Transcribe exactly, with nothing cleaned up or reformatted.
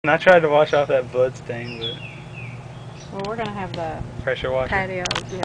And I tried to wash off that blood stain, but Well, we're gonna have the pressure washer. patio. Yeah.